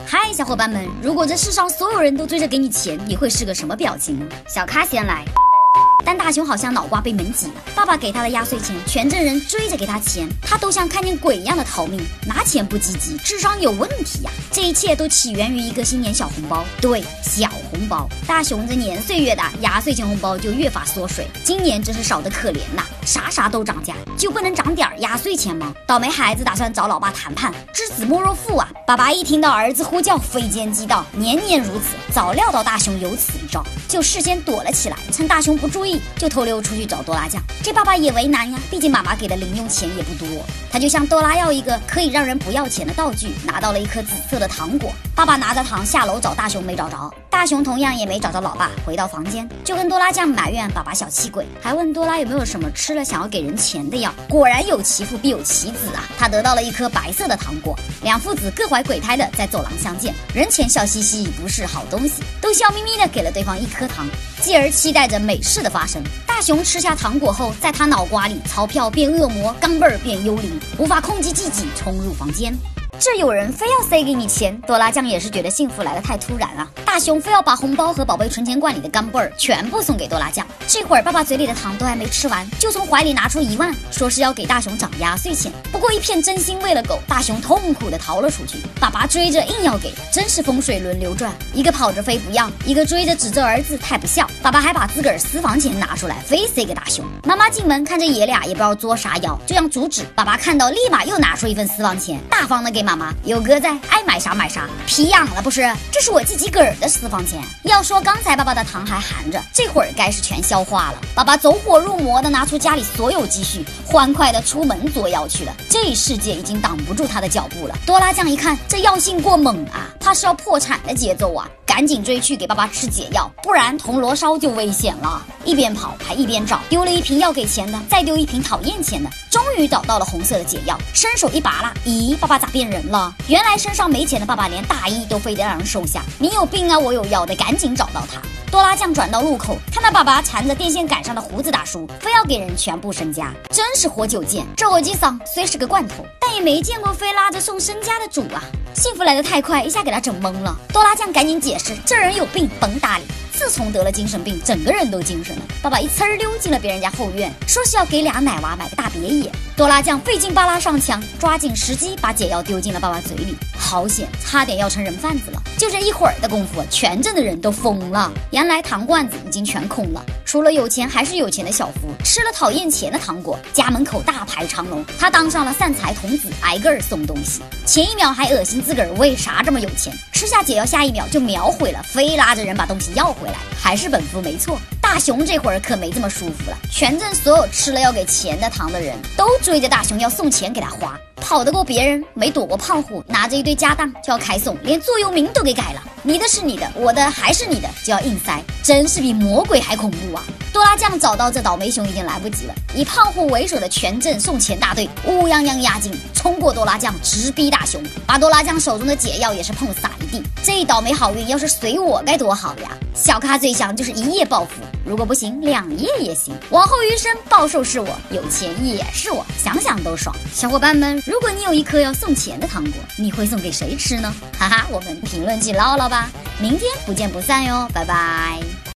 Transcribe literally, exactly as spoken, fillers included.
嗨，小伙伴们，如果这世上所有人都追着给你钱，你会是个什么表情呢？小咖先来。但大雄好像脑瓜被门挤了，爸爸给他的压岁钱，全镇人追着给他钱，他都像看见鬼一样的逃命，拿钱不积极，智商有问题呀、啊！这一切都起源于一个新年小红包，对，小红包。大雄这年岁越大，压岁钱红包就越发缩水，今年真是少得可怜呐、啊！啥啥都涨价，就不能涨点压岁钱吗？倒霉孩子打算找老爸谈判，知子莫若父啊！爸爸一听到儿子呼叫，非奸即盗，年年如此，早料到大雄有此一招，就事先躲了起来，趁大雄不注意，就偷溜出去找多拉酱。这爸爸也为难呀，毕竟妈妈给的零用钱也不多，他就向多拉要一个可以让人不要钱的道具，拿到了一颗紫色的糖果。爸爸拿着糖下楼找大雄，没找着，大雄同样也没找着老爸，回到房间就跟多拉酱埋怨爸爸小气鬼，还问多拉有没有什么吃了想要给人钱的药。果然有其父必有其子啊，他得到了一颗白色的糖果，两父子各怀鬼胎的在走廊相见，人前笑嘻嘻不是好东西，都笑眯眯的给了对方一颗糖，继而期待着美事的发生。大雄吃下糖果后，在他脑瓜里，钞票变恶魔，钢镚儿变幽灵，无法控制自己冲入房间。这有人非要塞给你钱，多拉酱也是觉得幸福来得太突然啊！大雄非要把红包和宝贝存钱罐里的钢镚儿全部送给多拉酱。这会儿爸爸嘴里的糖都还没吃完，就从怀里拿出一万，说是要给大雄涨压岁钱。不过一片真心喂了狗，大雄痛苦的逃了出去。爸爸追着硬要给，真是风水轮流转，一个跑着非不要，一个追着指着儿子太不孝。爸爸还把自个儿私房钱拿出来，非塞给大雄。妈妈进门看着爷俩也不知道作啥妖，就想阻止。爸爸看到，立马又拿出一份私房钱，大方的给妈妈，有哥在，爱买啥买啥，皮痒了不是？这是我自己个儿的私房钱。要说刚才爸爸的糖还含着，这会儿该是全消化了。爸爸走火入魔的拿出家里所有积蓄，欢快的出门作妖去了。这世界已经挡不住他的脚步了。多拉酱一看，这药性过猛啊，怕是要破产的节奏啊！赶紧追去给爸爸吃解药，不然铜锣烧就危险了。一边跑还一边找，丢了一瓶要给钱的，再丢一瓶讨厌钱的，终于找到了红色的解药，伸手一拔拉，咦，爸爸咋变人了？原来身上没钱的爸爸连大衣都非得让人收下，你有病啊，我有药，得赶紧找到他。多拉酱转到路口，看到爸爸缠着电线杆上的胡子大叔，非要给人全部身家，真是活久见。这耳机桑虽是个罐头，但也没见过非拉着送身家的主啊！幸福来得太快，一下给他整懵了。多拉酱赶紧解释，这人有病，甭搭理。自从得了精神病，整个人都精神了。爸爸一呲儿溜进了别人家后院，说是要给俩奶娃买个大别野。多拉酱费劲巴拉上墙，抓紧时机把解药丢进了爸爸嘴里，好险，差点要成人贩子了。就这一会儿的功夫，全镇的人都疯了。原来糖罐子已经全空了，除了有钱还是有钱的小福吃了讨厌钱的糖果，家门口大排长龙，他当上了散财童子，挨个儿送东西。前一秒还恶心自个儿为啥这么有钱，吃下解药下一秒就秒毁了，非拉着人把东西要回来，还是本夫没错。大雄这会儿可没这么舒服了，全镇所有吃了要给钱的糖的人都追着大雄要送钱给他花，跑得过别人，没躲过胖虎，拿着一堆家当就要开送，连座右铭都给改了，你的是你的，我的还是你的，就要硬塞，真是比魔鬼还恐怖啊！多拉酱找到这倒霉熊已经来不及了，以胖虎为首的全镇送钱大队乌泱泱压境，冲过多拉酱，直逼大雄，把多拉酱手中的解药也是碰洒一地。这倒霉好运要是随我该多好呀！小咖最想就是一夜暴富，如果不行两夜也行，往后余生暴瘦是我，有钱也是我，想想都爽。小伙伴们，如果你有一颗要送钱的糖果，你会送给谁吃呢？哈哈，我们评论区唠唠吧，明天不见不散哟，拜拜。